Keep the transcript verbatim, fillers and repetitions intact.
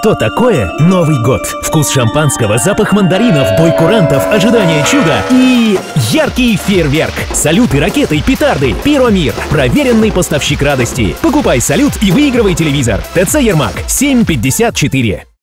Что такое Новый год? Вкус шампанского, запах мандаринов, бой курантов, ожидание чуда и яркий фейерверк. Салюты, ракеты, петарды, Пиромир. Проверенный поставщик радости. Покупай салют и выигрывай телевизор. ТЦ Ермак, семь пятьдесят четыре.